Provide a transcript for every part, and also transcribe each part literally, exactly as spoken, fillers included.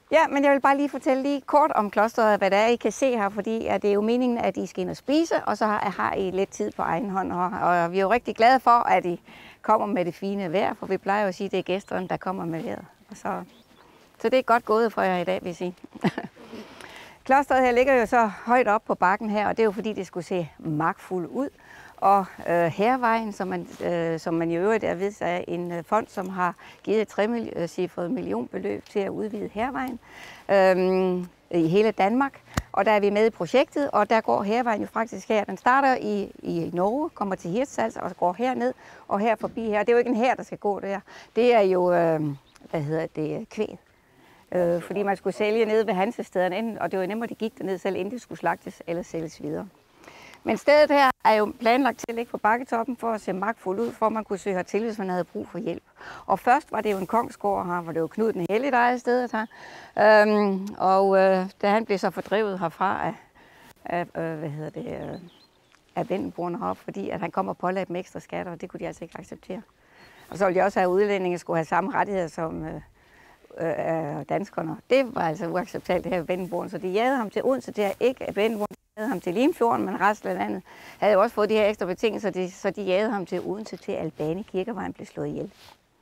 Ja, men jeg vil bare lige fortælle lige kort om klosteret, hvad det er, I kan se her, fordi at det er jo meningen, at I skal ind og spise, og så har, har I lidt tid på egen hånd her. Og vi er jo rigtig glade for, at I kommer med det fine vejr, for vi plejer jo at sige, at det er gæsterne, der kommer med vejret. Og så, så det er godt gået for jer i dag, vil jeg sige. Klosteret her ligger jo så højt op på bakken her, og det er jo fordi, det skulle se magtfuldt ud. Og øh, Hærvejen, som man, øh, som man i øvrigt er ved, er en øh, fond, som har givet et trecifret millionbeløb til at udvide Hærvejen øh, i hele Danmark. Og der er vi med i projektet, og der går Hærvejen jo faktisk her. Den starter i, i Norge, kommer til Hirtshals og går herned og her forbi her. Det er jo ikke en hær, der skal gå der. Det er jo, øh, hvad hedder det, kvæg. Øh, fordi man skulle sælge nede ved Hansestederne, og det var nemmere, at de gik derned selv, inden det skulle slagtes eller sælges videre. Men stedet her er jo planlagt til at ligge på bakketoppen for at se magtfuldt ud, for at man kunne søge hertil, hvis man havde brug for hjælp. Og først var det jo en kongsgård her, hvor det var Knud den Hellige, der ejede stedet her. Øhm, og øh, da han blev så fordrevet herfra af, af øh, hvad hedder det, øh, af vendelboerne heroppe, fordi at han kom og pålagde dem ekstra skatter, og det kunne de altså ikke acceptere. Og så ville de også have, at udlændinge skulle have samme rettigheder som øh, øh, danskerne. Det var altså uacceptabelt, det her vendelboerne, så de jagede ham til Odense, det er ikke vendelboerne. Ham til Limfjorden, men resten af landet havde jo også fået de her ekstra betingelser, så de jagede ham til Odense til Albani Kirke, hvor han blev slået ihjel.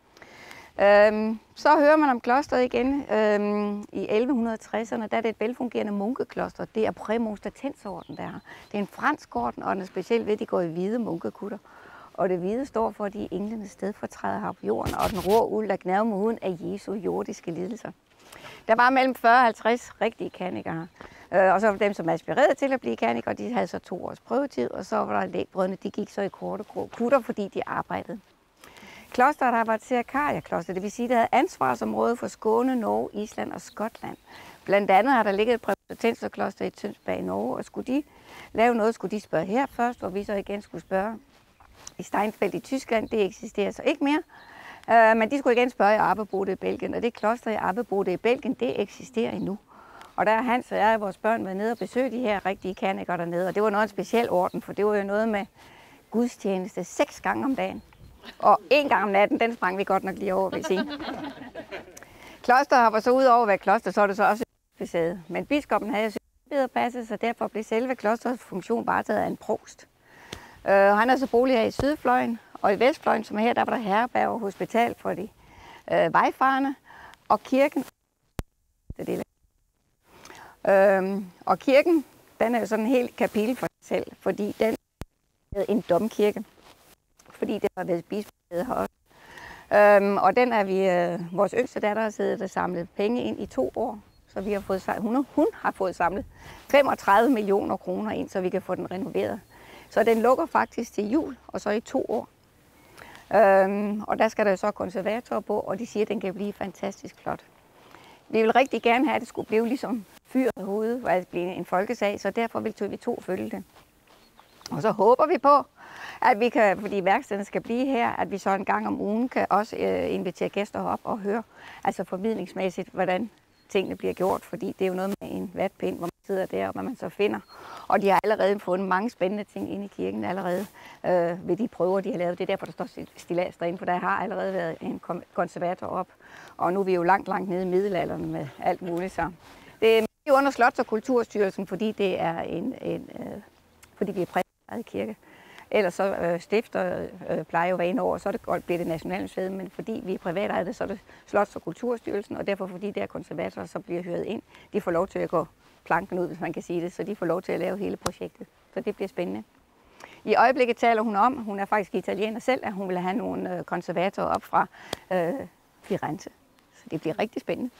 Øhm, så hører man om klosteret igen øhm, i elleve tresserne, der er det et velfungerende munkekloster. Det er Præmonstratenserorden, der er. Det er en fransk orden, og den er specielt ved, at de går i hvide munkekutter. Og det hvide står for, at de er englenes stedfortræder her på jorden, og den rå uld, der gnaver med huden af Jesu jordiske lidelser. Der var mellem fyrre og halvtreds rigtige kanikere. Øh, og så var dem, som aspirerede til at blive kanikere, de havde så to års prøvetid, og så var der lægbrødrene, de gik så i korte kutter, fordi de arbejdede. Klosteret har været til Karia-kloster, det vil sige, at det havde ansvarsområde for Skåne, Norge, Island og Skotland. Blandt andet har der ligget et præmonstratenserkloster i Tønsberg i Norge, og skulle de lave noget, skulle de spørge her først, og vi så igen skulle spørge i Steinfeld i Tyskland. Det eksisterer så ikke mere. Uh, men de skulle igen spørge i Abbebode i Belgien, og det kloster i Abbebode i Belgien, det eksisterer endnu. Og der har Hans og jeg og vores børn været nede og besøge de her rigtige kanikere dernede, og det var noget af en speciel orden, for det var jo noget med gudstjeneste seks gange om dagen. Og en gang om natten, den sprang vi godt nok lige over, vil jeg sige. Klosteret var så ud over at være kloster, så var det så også et besæde. Men biskoppen havde jo bedre passet, så derfor blev selve klosterets funktion bare taget af en provst. Uh, han er så bolig her i sydfløjen, og i vestfløjen, som er her, der var der herberg og hospital for de uh, vejfarende, og kirken. Det Øhm, og kirken, den er jo sådan en helt kapitel for sig selv, fordi den er en domkirke, fordi det var ved bispebladet her også. Øhm, og den er vi, øh, vores yngste datter har siddet og samlet penge ind i to år, så vi har fået, hun, hun har fået samlet femogtredive millioner kroner ind, så vi kan få den renoveret. Så den lukker faktisk til jul, og så i to år. Øhm, og der skal der jo så konservatorer på, og de siger, at den kan blive fantastisk flot. Vi vil rigtig gerne have, at det skulle blive ligesom fyret hovedet, hvor det bliver en folkesag, så derfor vil vi to følge det. Og så håber vi på, at vi kan, fordi værkstederne skal blive her, at vi så en gang om ugen kan også øh, invitere gæster op og høre, altså formidlingsmæssigt, hvordan tingene bliver gjort, fordi det er jo noget med en vatpind, hvor man sidder der, og hvad man så finder. Og de har allerede fundet mange spændende ting inde i kirken allerede øh, ved de prøver, de har lavet. Det er derfor, der står stillads derinde, for der har allerede været en konservator op. Og nu er vi jo langt, langt nede i middelalderen med alt muligt. Så det er under Slots- og Kulturstyrelsen, fordi det er en, en øh, fordi vi er præget kirke. Ellers så øh, stifter øh, plejer jo hver ene år, så er det godt bliver det Nationalmuseet, men fordi vi er privatejede, så er det Slots- og Kulturstyrelsen, og derfor fordi det er konservatorer, så bliver hyret ind. De får lov til at gå planken ud, hvis man kan sige det, så de får lov til at lave hele projektet. Så det bliver spændende. I øjeblikket taler hun om, hun er faktisk italiener selv, at hun vil have nogle øh, konservatorer op fra øh, Firenze. Så det bliver rigtig spændende.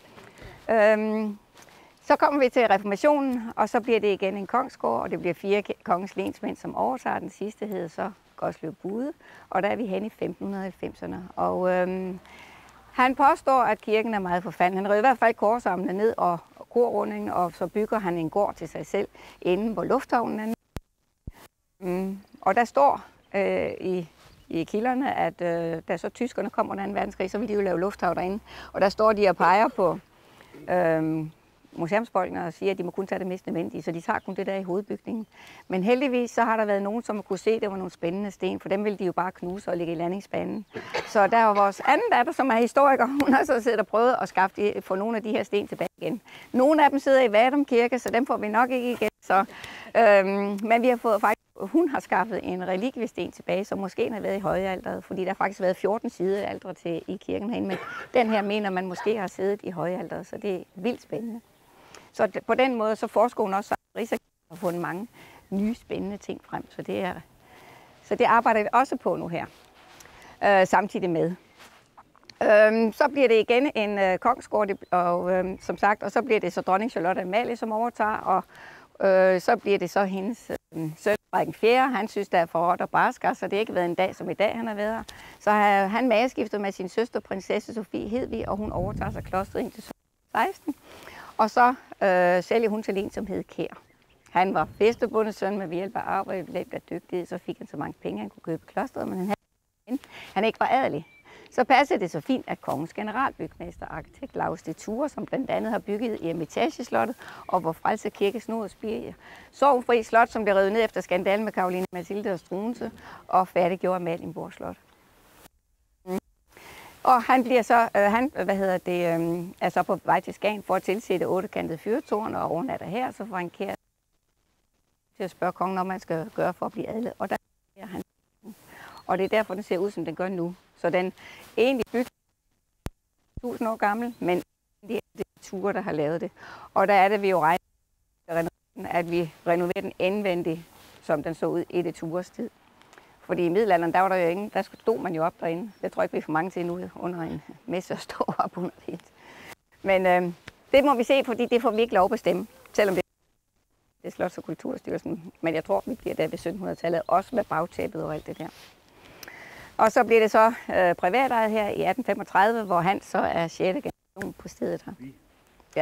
Øhm, Så kommer vi til reformationen, og så bliver det igen en kongsgård, og det bliver fire kongens lensmænd, som overtager. Den sidste hedder så Goslev Bude, og der er vi hen i femten halvfemserne. Og øhm, han påstår, at kirken er meget forfalden. Han river i hvert fald korsamlene ned og korrundingen, og så bygger han en gård til sig selv inde hvor lufthavnen er. Mm, og der står øh, i, i kilderne, at øh, da så tyskerne kommer under anden verdenskrig, så vil de jo lave lufthavn derinde. Og der står de og peger på... Øh, museumsfolkene og siger, at de må kun tage det mest nødvendige, så de tager kun det der i hovedbygningen. Men heldigvis så har der været nogen, som har kunne se, at det var nogle spændende sten, for dem ville de jo bare knuse og ligge i landingsbanen. Så der var vores anden datter, som er historiker, hun har så siddet og prøvet at skaffe de, få nogle af de her sten tilbage igen. Nogle af dem sidder i Vadum Kirke, så dem får vi nok ikke igen. Så, øhm, men vi har fået faktisk, hun har skaffet en relikviesten tilbage, som måske har været i højalteret, fordi der har faktisk været fjorten sidealtre til i kirken herinde, men den her mener man måske har siddet i højalteret, så det er vildt spændende. Så på den måde så forsker hun også, at Rigsarkivet har fundet mange nye spændende ting frem, så det, er, så det arbejder vi også på nu her, øh, samtidig med. Øhm, så bliver det igen en øh, kongsgård, og øh, som sagt, og så bliver det så dronning Charlotte Amalie, som overtager, og øh, så bliver det så hendes øh, søn Frederik den fjerde. Han synes, der er for råt og barsker, så det har ikke været en dag som i dag, han har været her. Så har han mageskiftet med sin søster, prinsesse Sofie Hedvig, og hun overtager sig klostret indtil seksten. Og så øh, sælger hun til en, som hed Kjær. Han var fæstebondesøn, med ved hjælp af arbejde, ved hjælp af dygtighed, så fik han så mange penge, han kunne købe klostret, men han, havde, han ikke var adelig. Så passede det så fint, at kongens generalbygmester, arkitekt Laus de Thurah, som blandt andet har bygget i Eremitageslottet, og hvor Frelse Kirke snod og spire Sorgenfri Slot, som blev revet ned efter skandalen med Caroline Mathilde og Struensee, og færdiggjorde Amalienborg Slot. Mm. Og han bliver så, øh, han, hvad hedder det, øh, er så på vej til Skagen for at tilsætte ottekantede fyrtårn og overnatter her, så får han Kjær til at spørge kongen, om man skal gøre for at blive adlet, og der er han. Og det er derfor, den ser ud, som den gør nu. Så den egentlig bygget tusind år gammel, men det er det Thurah, der har lavet det. Og der er det, vi jo regner, at vi renoverer den indvendigt, som den så ud i det Thurahs tid. Fordi i middelalderen, der var der jo ingen, der stod man jo op derinde. Det tror jeg ikke, vi får mange til nu under en messe at stå op under det. Men øh, det må vi se, fordi det får vi ikke lov at bestemme, selvom det er Slots- og Kulturstyrelsen. Men jeg tror, vi bliver der ved syttenhundredetallet, også med bagtæppet og alt det der. Og så bliver det så øh, privatejet her i atten femogtredive, hvor han så er sjette generation på stedet her. Ja.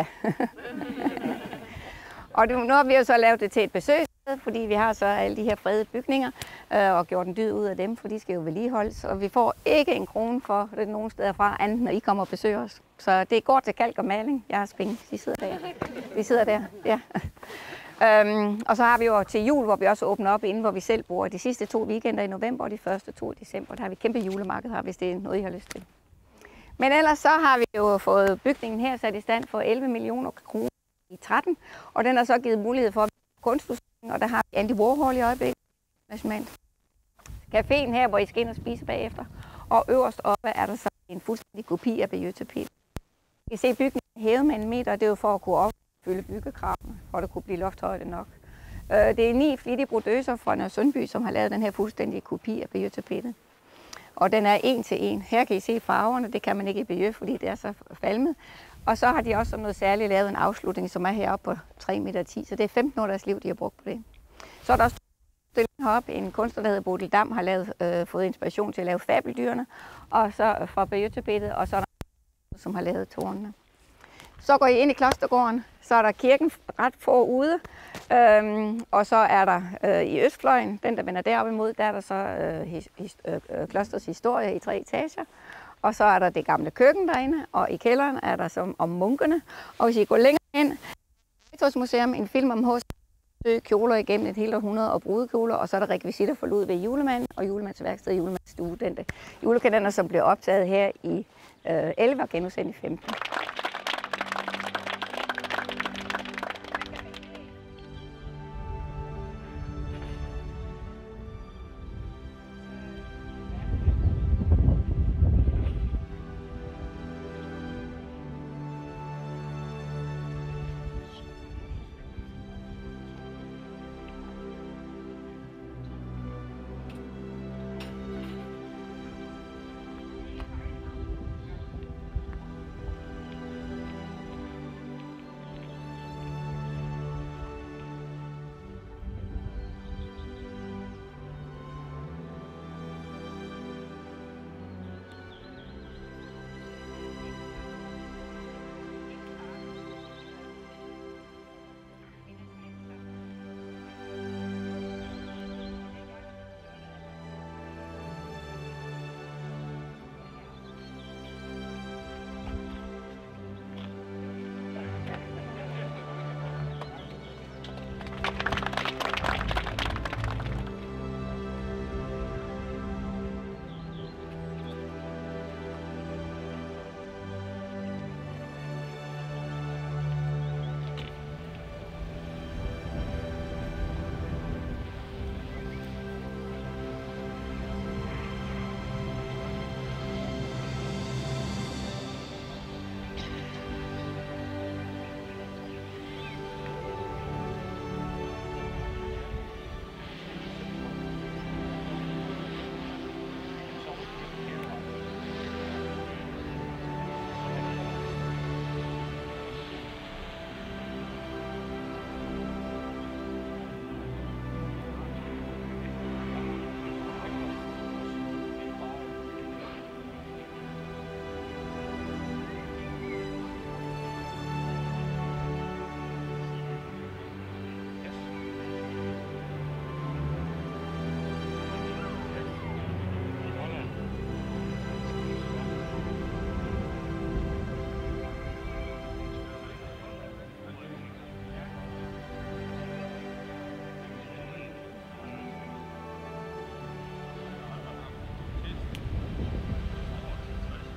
Og nu har vi jo så lavet det til et besøgssted, fordi vi har så alle de her fredede bygninger øh, og gjort en dyd ud af dem, for de skal jo vedligeholdes. Og vi får ikke en krone for det nogen steder fra, andet når I kommer og besøger os. Så det går til kalk og maling. Jeg har spændt. De sidder der. De sidder der, ja. Øhm, og så har vi jo til jul, hvor vi også åbner op inden, hvor vi selv bor. De sidste to weekender i november og de første to i december, der har vi kæmpe julemarked her, hvis det er noget, I har lyst til. Men ellers så har vi jo fået bygningen her sat i stand for elleve millioner kroner i tretten, og den har så givet mulighed for kunstudstilling, og der har vi Andy Warhol i øjeblikket nationalt. Caféen her, hvor I skal ind og spise bagefter, og øverst oppe er der så en fuldstændig kopi af Bayeux-tapet. I kan se bygningen hævet med en meter, og det er jo for at kunne opfylde byggekravene, for at det kunne blive lofthøjde nok. Det er ni flittige brodøser fra Nørre Sundby, som har lavet den her fuldstændige kopi af Bayeux-tapetet. Og den er en til en. Her kan I se farverne, det kan man ikke i Bayeux, fordi det er så falmet. Og så har de også noget særligt lavet en afslutning, som er heroppe på tre meter ti, så det er femten år deres liv, de har brugt på det. Så er der også heroppe en kunstner, der hedder Bodil Dam, har lavet, øh, fået inspiration til at lave fabeldyrene, og så fra Bayeux-tapetet, og så er der som har lavet tårnene. Så går I ind i klostergården, så er der kirken ret forude, øhm, og så er der øh, i østfløjen, den der vender deroppe imod, der er der så øh, his, his, øh, klosters historie i tre etager. Og så er der det gamle køkken derinde, og i kælderen er der som om munkene. Og hvis I går længere ind, Museum, en film om H C kjoler igennem et helt århundrede og brudekjoler, og så er der rekvisitter for lud ved julemanden og julemandsværksted og julemandsstue, den der julekalender, som blev optaget her i øh, elleve og genudsendt i femten.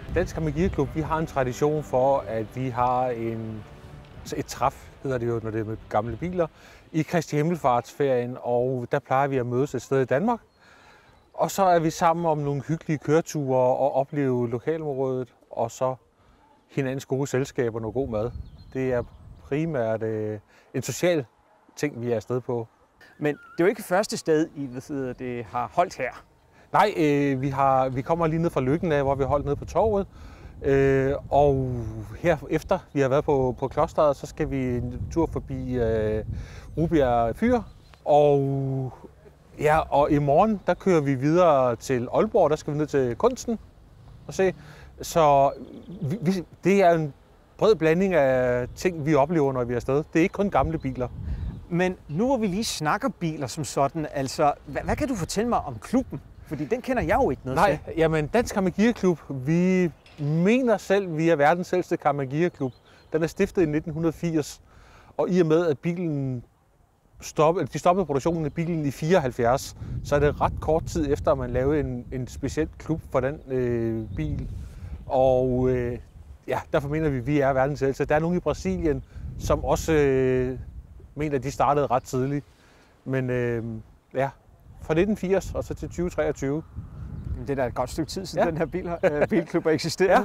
Dansk Kammergirklub, vi har en tradition for, at vi har en, et træf, hedder det jo, når det er med gamle biler, i Kristi Himmelfartsferien, og der plejer vi at mødes et sted i Danmark. Og så er vi sammen om nogle hyggelige køreture og opleve lokalområdet, og så hinandens gode selskaber og noget god mad. Det er primært øh, en social ting, vi er afsted på. Men det er jo ikke første sted, I ved, det har holdt her. Nej, øh, vi, har, vi kommer lige ned fra Lykken af, hvor vi holdt nede på torvet. Øh, og her efter vi har været på, på klosteret, så skal vi en tur forbi øh, Rubjerg Fyr. Og, ja, og i morgen, der kører vi videre til Aalborg, der skal vi ned til Kunsten og se. Så vi, det er en bred blanding af ting, vi oplever, når vi er afsted. Det er ikke kun gamle biler. Men nu hvor vi lige snakker biler som sådan, altså, hvad, hvad kan du fortælle mig om klubben? Fordi den kender jeg jo ikke noget Nej, til. jamen Dansk Kammergirklub, vi mener selv, vi er verdens ældste kammergirklub. Den er stiftet i nitten firs, og i og med, at bilen stoppede, de stoppede produktionen af bilen i fireoghalvfjerds, så er det ret kort tid efter, at man lavede en, en speciel klub for den øh, bil. Og øh, ja, derfor mener vi, at vi er verdens ældste. Der er nogen i Brasilien, som også øh, mener, at de startede ret tidligt. Men øh, ja, fra nitten firs og så til tyve treogtyve. Det er da et godt stykke tid siden, ja. Den her bil, øh, bilklub har eksisteret. Ja.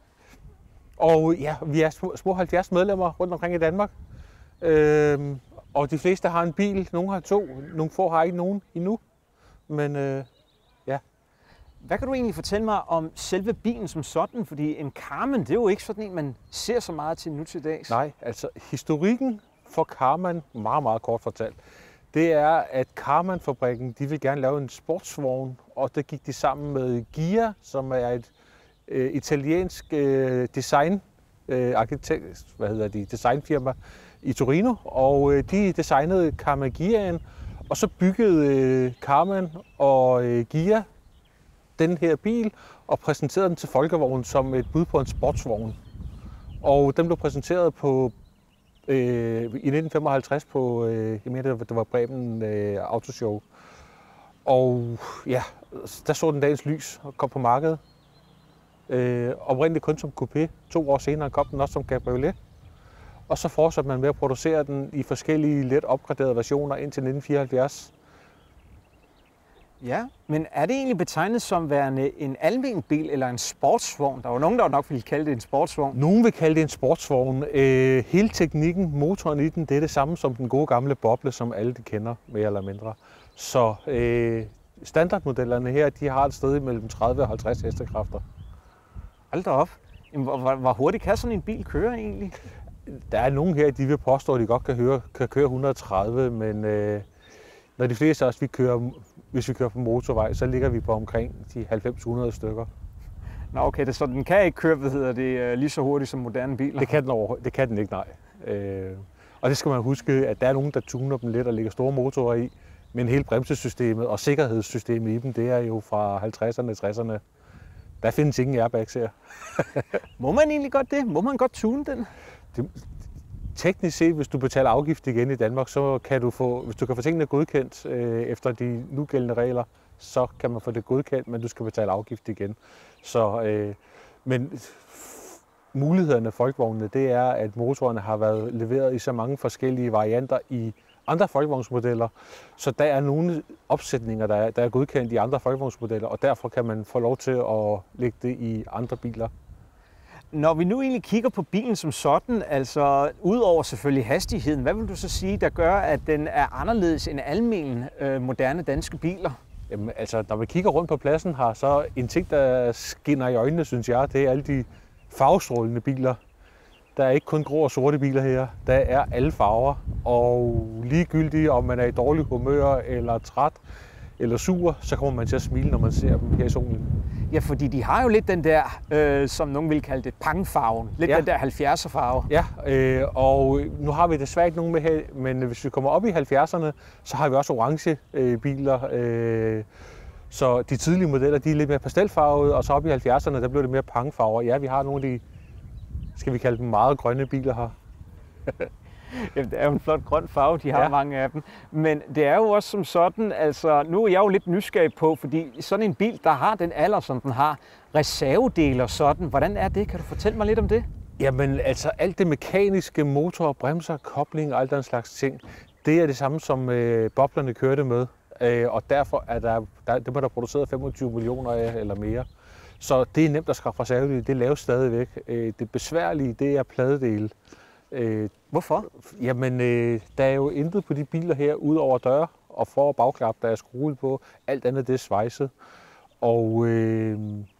Og ja, vi er små, små halvfjerds medlemmer rundt omkring i Danmark. Øh, og de fleste har en bil, nogle har to, nogle få har ikke nogen endnu. Men øh, ja. Hvad kan du egentlig fortælle mig om selve bilen som sådan? Fordi en Karmann, det er jo ikke sådan en, man ser så meget til nu til dags. Nej, altså historikken for Karmann, meget, meget kort fortalt, det er, at Karmann-fabrikken, de vil gerne lave en sportsvogn, og der gik de sammen med Ghia, som er et øh, italiensk øh, design, øh, arkitekt, hvad hedder de, designfirma i Torino, og øh, de designede Karmann Ghiaen, og så byggede øh, Karmann og øh, Ghia den her bil og præsenterede den til Folkevogn som et bud på en sportsvogn. Og den blev præsenteret på øh, i nitten femoghalvtreds på, øh, jeg mener, det var Bremen øh, Autoshow. Og ja, der så den dagens lys og kom på markedet. Øh, oprindeligt kun som coupé. To år senere kom den også som cabriolet. Og så fortsatte man med at producere den i forskellige let opgraderede versioner indtil nitten fireoghalvfjerds. Ja, men er det egentlig betegnet som værende en almen bil eller en sportsvogn? Der er jo nogen, der nok ville kalde det en sportsvogn. Nogen vil kalde det en sportsvogn. Øh, hele teknikken, motoren i den, det er det samme som den gode gamle boble, som alle de kender, mere eller mindre. Så øh, standardmodellerne her, de har et sted mellem tredive og halvtreds hestekræfter. Hold da op. Hvor, hvor hurtigt kan sådan en bil køre egentlig? Der er nogen her, de vil påstå, at de godt kan, høre, kan køre et hundrede og tredive, men øh, når de fleste af os, vi kører, hvis vi kører på motorvej, så ligger vi på omkring de halvfems til hundrede stykker. Nå okay, det, så den kan ikke køre, hvad hedder det, lige så hurtigt som moderne biler? Det kan den, over, det kan den ikke, nej. Øh, og det skal man huske, at der er nogen, der tuner dem lidt og lægger store motorer i, men hele bremsesystemet og sikkerhedssystemet i dem, det er jo fra halvtredserne og tresserne. Der findes ingen airbags her. Må man egentlig godt det? Må man godt tune den? Det, teknisk set, hvis du betaler afgift igen i Danmark, så kan du få, hvis du kan få tingene godkendt øh, efter de nugældende regler, så kan man få det godkendt, men du skal betale afgift igen. Så, øh, men mulighederne for folkevognene, det er, at motorerne har været leveret i så mange forskellige varianter i andre folkevognsmodeller, så der er nogle opsætninger, der er, der er godkendt i andre folkevognsmodeller, og derfor kan man få lov til at lægge det i andre biler. Når vi nu egentlig kigger på bilen som sådan, altså udover selvfølgelig hastigheden, hvad vil du så sige, der gør, at den er anderledes end almen øh, moderne danske biler? Jamen, altså, når vi kigger rundt på pladsen her, så en ting, der skinner i øjnene, synes jeg, det er alle de farvestrålende biler. Der er ikke kun grå og sorte biler her, der er alle farver, og ligegyldigt om man er i dårlig humør eller træt eller sur, så kommer man til at smile, når man ser dem her i solen. Ja, fordi de har jo lidt den der, øh, som nogen vil kalde det, pangfarven. Lidt ja. Den der halvfjerdser farve. Ja, øh, og nu har vi desværre ikke nogen med her, men hvis vi kommer op i halvfjerdserne, så har vi også orange øh, biler. Øh, så de tidlige modeller, de er lidt mere pastelfarvede, og så op i halvfjerdserne, der bliver det mere pangfarver. Ja, vi har nogle af de, skal vi kalde dem, meget grønne biler her. Jamen, det er jo en flot grøn farve, de har Ja. mange af dem. Men det er jo også som sådan, altså nu er jeg jo lidt nysgerrig på, fordi sådan en bil, der har den alder, som den har, reservedele og sådan, hvordan er det? Kan du fortælle mig lidt om det? Jamen altså alt det mekaniske, motor, bremser, kobling og alt den slags ting, det er det samme som øh, boblerne kørte med. Øh, og derfor er der, der, det var der produceret femogtyve millioner af eller mere. Så det er nemt at skaffe reservedele, det laves stadigvæk. Øh, det besværlige, det er pladedele. Øh, Hvorfor? Jamen, øh, der er jo intet på de biler her, ud over døre og for- og bagklap, der er skruet på. Alt andet, det er svejset. Og øh,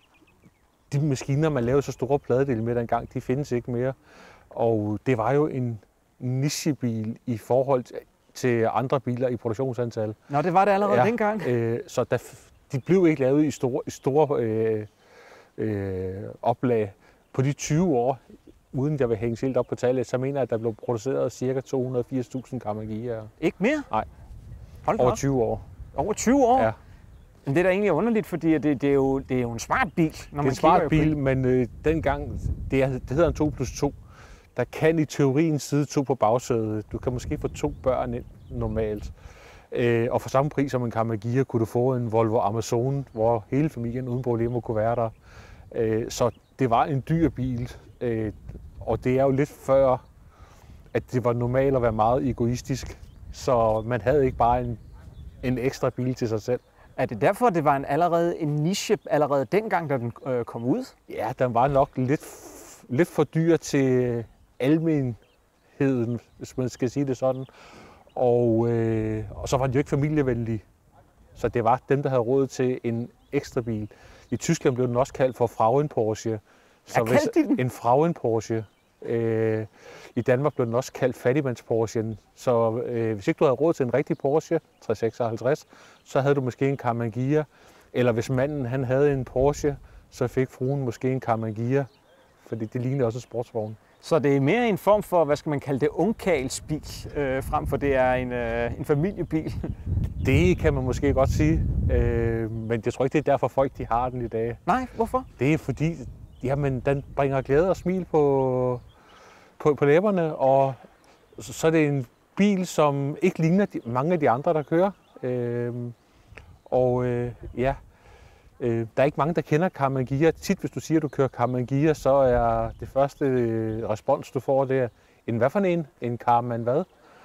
de maskiner, man lavede så store pladedele med dengang, de findes ikke mere. Og det var jo en nichebil i forhold til andre biler i produktionsantal. Nå, det var det allerede Ja, dengang. Øh, så der, de blev ikke lavet i store, i store øh, øh, oplag. På de tyve år, uden jeg vil hænge helt op på tallet, så mener jeg, at der blev produceret ca. to hundrede og firs tusind Kamagier. Ikke mere? Nej. Hold da Over op. tyve år. Over tyve år? Ja. Men det er da egentlig underligt, fordi det, det, er, jo, det er jo en smart bil, når Det er man en smart kigger bil, men øh, dengang, det, er, det hedder en to plus to. Der kan i teorien sidde to på bagsædet. Du kan måske få to børn ind normalt. Øh, og for samme pris som en Kamagia kunne du få en Volvo Amazon, hvor hele familien uden problemer kunne være der. Øh, så det var en dyr bil, øh, og det er jo lidt før, at det var normalt at være meget egoistisk. Så man havde ikke bare en, en ekstra bil til sig selv. Er det derfor, det var en allerede en niche allerede dengang, da den øh, kom ud? Ja, den var nok lidt, lidt for dyr til almenheden, hvis man skal sige det sådan. Og, øh, og så var den jo ikke familievenlig. Så det var dem, der havde råd til en ekstra bil. I Tyskland blev den også kaldt for Frauen Porsche. Så Hvad kaldte de den? En Frauen Porsche. Øh, I Danmark blev den også kaldt fattigmands Porsche. Så øh, hvis ikke du havde råd til en rigtig Porsche tre seksoghalvtreds, så havde du måske en Kamagia. Eller hvis manden han havde en Porsche, så fik fruen måske en Kamagia. Fordi det lignede også en sportsvogn. Så det er mere en form for, hvad skal man kalde det, ungkarlsbil, øh, frem for det er en, øh, en familiebil. Det kan man måske godt sige, øh, men jeg tror ikke, det er derfor folk de har den i dag. Nej, hvorfor? Det er fordi, jamen, den bringer glæde og smil på, på, på læberne, og så, så er det en bil, som ikke ligner de, mange af de andre, der kører. Øh, og øh, ja, øh, der er ikke mange, der kender Kamagia. Tit, hvis du siger, at du kører Kamagia, så er det første øh, respons, du får, det er, en hvad for en? En Karmann hvad?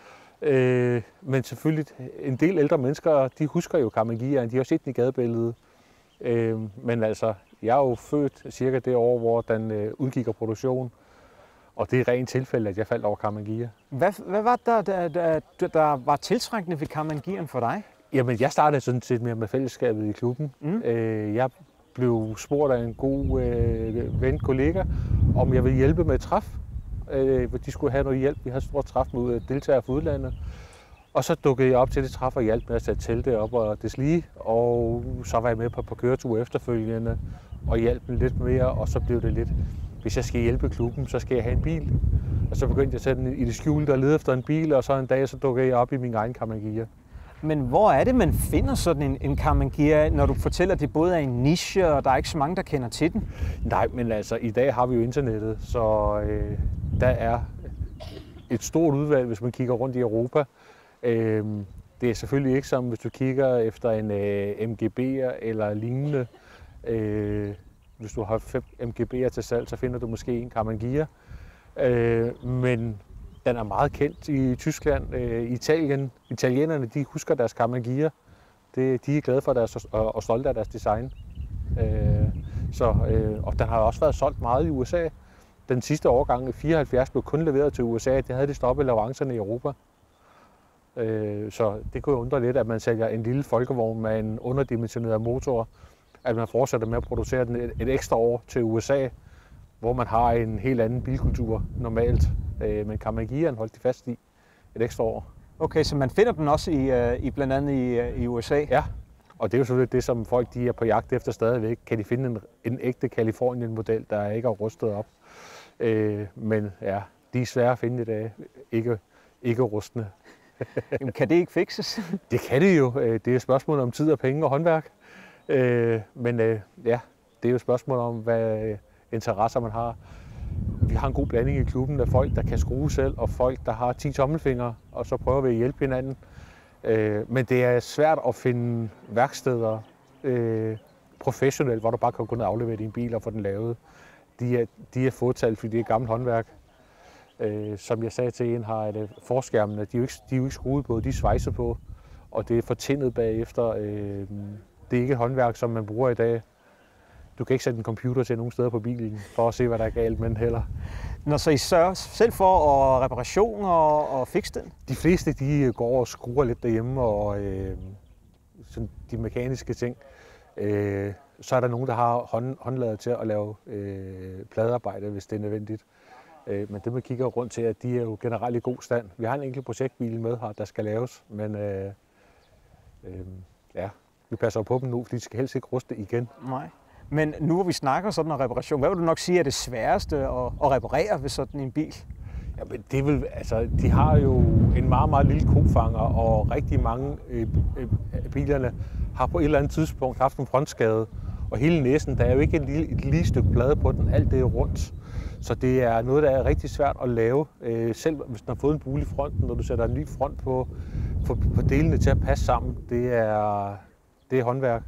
Øh, men selvfølgelig, en del ældre mennesker, de husker jo Kamagiaen, de har set den i gadebilledet. Øh, men altså, jeg er jo født cirka det år, hvor den øh, udgik af produktion. Og det er rent tilfælde, at jeg faldt over Kamagia. Hvad, hvad var der, der, der, der var tiltrækkende ved Kamagiaen for dig? Jamen, jeg startede sådan set mere med fællesskabet i klubben. Mm. Øh, jeg blev spurgt af en god øh, ven, kollega, om jeg ville hjælpe med et træf. Øh, de skulle have noget hjælp. Vi havde et stort træf med deltagere fra udlandet. Og så dukkede jeg op til det træf og hjalp med at sætte teltet op og deslige. Og så var jeg med på, på køretur efterfølgende og hjalp dem lidt mere. Og så blev det lidt, hvis jeg skal hjælpe klubben, så skal jeg have en bil. Og så begyndte jeg at sætte den i det skjulte og lede efter en bil. Og så en dag, så dukkede jeg op i min egen Kamagia. Men hvor er det, man finder sådan en, en Kamagia, når du fortæller, at det både er en niche, og der er ikke så mange, der kender til den? Nej, men altså, i dag har vi jo internettet, så øh, der er et stort udvalg, hvis man kigger rundt i Europa. Øh, det er selvfølgelig ikke som, hvis du kigger efter en øh, M G B'er eller lignende. Øh, hvis du har fem M G B'er til salg, så finder du måske en Kamagia. Øh, men den er meget kendt i Tyskland, øh, Italien. Italienerne, de husker deres Kamagia. Det, de er glade for deres og, og stolte af deres design. Øh, så, øh, og den har også været solgt meget i U S A. Den sidste årgang i fireoghalvfjerds blev kun leveret til U S A. Det havde de stoppet leverancerne i Europa. Øh, så det kunne jo undre lidt, at man sælger en lille folkevogn med en underdimensioneret motor. At man fortsætter med at producere den et, et ekstra år til U S A, hvor man har en helt anden bilkultur normalt. Øh, men Kamagiaen holdt de fast i et ekstra år. Okay, så man finder den også i, i blandt andet i, i U S A? Ja, og det er jo selvfølgelig det, som folk de er på jagt efter stadigvæk. Kan de finde en, en ægte Californien-model, der ikke er rustet op? Øh, men ja, de er svære at finde i dag. Ikke, ikke rustne. Jamen, kan det ikke fikses? Det kan det jo. Det er et spørgsmål om tid og penge og håndværk. Øh, men øh, ja, det er jo et spørgsmål om, hvad interesser man har. vi har en god blanding i klubben af folk, der kan skrue selv, og folk, der har ti tommelfingre, og så prøver vi at hjælpe hinanden. Øh, men det er svært at finde værksteder øh, professionelt, hvor du bare kan gå ned og aflevere din bil og få den lavet. De er, de er fåtalt, fordi det er gammelt håndværk. Øh, som jeg sagde til en, har det forskærmene, de er jo ikke, de er jo ikke skruet på, de er svejset på, og det er fortindet bagefter. Øh, det er ikke et håndværk, som man bruger i dag. Du kan ikke sætte en computer til nogen steder på bilen, for at se, hvad der er galt med den heller. Når så I sørger selv for at reparation og, og fikse den? De fleste de går og skruer lidt derhjemme, og øh, sådan de mekaniske ting. Øh, så er der nogen, der har hånd, håndlader til at lave øh, pladearbejde, hvis det er nødvendigt. Øh, men det, man kigger rundt til, at de er jo generelt i god stand. Vi har en enkelt projektbil med her, der skal laves, men øh, øh, ja, vi passer på dem nu, fordi de skal helst ikke ruste igen. Nej. Men nu hvor vi snakker sådan en reparation, hvad vil du nok sige er det sværeste at, at reparere ved sådan en bil? Ja, men det vil, altså, de har jo en meget, meget lille kofanger, og rigtig mange øh, øh, bilerne har på et eller andet tidspunkt haft en frontskade. Og hele næsen, der er jo ikke et lige, et lige stykke plade på den, alt det er rundt. Så det er noget, der er rigtig svært at lave, øh, selv hvis den har fået en bule i fronten, når du sætter en ny front på, for, for delene til at passe sammen. Det er, det er håndværk.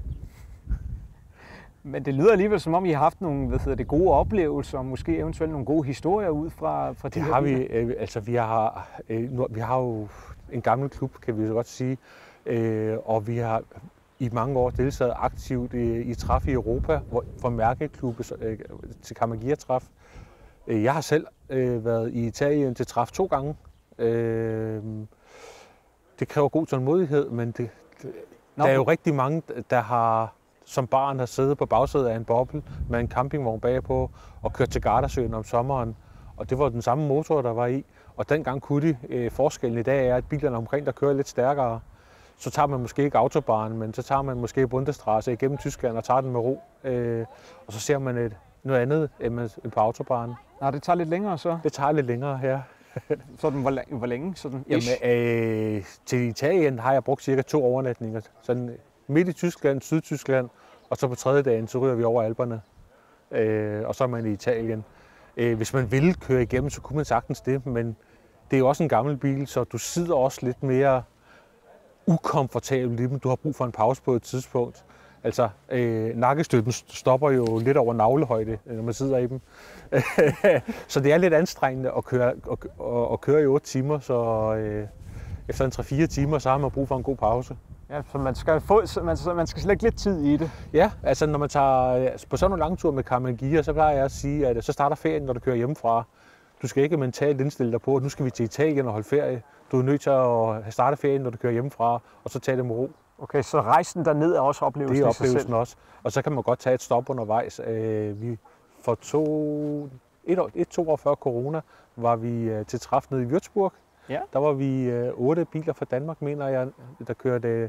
Men det lyder alligevel, som om I har haft nogle hvad hedder det, gode oplevelser, og måske eventuelt nogle gode historier ud fra, fra de det her har biler. vi, øh, altså vi har, øh, nu, vi har jo en gammel klub, kan vi så godt sige, øh, og vi har i mange år deltaget aktivt i, i træf i Europa, hvor, for mærkeklubbe øh, til Kammergear-træf. Jeg har selv øh, været i Italien til træf to gange. Øh, det kræver god tålmodighed, men det, det, der er jo rigtig mange, der har som barn har siddet på bagsædet af en boble med en campingvogn bagpå og kørt til Gardasøen om sommeren. Og det var den samme motor, der var i. Og dengang kunne de. Øh, forskellen i dag er, at bilerne omkring der kører lidt stærkere. Så tager man måske ikke autobahn, men så tager man måske Bundesstraße igennem Tyskland og tager den med ro. Øh, og så ser man et, noget andet end på autobahn. Nej, det tager lidt længere så? Det tager lidt længere her. Sådan, hvor, længe, hvor længe? Sådan, Jamen, øh, til Italien har jeg brugt cirka to overnatninger. Sådan midt i Tyskland, Sydtyskland, og så på tredje dagen, så ryger vi over Alperne. Øh, og så er man i Italien. Øh, hvis man ville køre igennem, så kunne man sagtens det, men det er jo også en gammel bil, så du sidder også lidt mere ukomfortabelt i dem. Du har brug for en pause på et tidspunkt. Altså, øh, nakkestøtten stopper jo lidt over navlehøjde, når man sidder i dem. Så det er lidt anstrengende at køre, at, at, at køre i otte timer, så øh, efter en tre fire timer, så har man brug for en god pause. Ja, så man skal, få, man, man skal lægge lidt tid i det. Ja, altså når man tager på sådan nogle lange ture med Kammergear, så plejer jeg at sige, at så starter ferien, når du kører hjemmefra. Du skal ikke mentalt indstille dig på, at nu skal vi til Italien og holde ferie. Du er nødt til at starte ferien, når du kører hjemmefra, og så tage det med ro. Okay, så rejsen derned er også oplevelsen Det er i sig oplevelsen selv. også. Og så kan man godt tage et stop undervejs. Vi for to, et, år, et, to år før corona var vi til træf nede i Würzburg. Ja. Der var vi otte biler fra Danmark, mener jeg, der kørte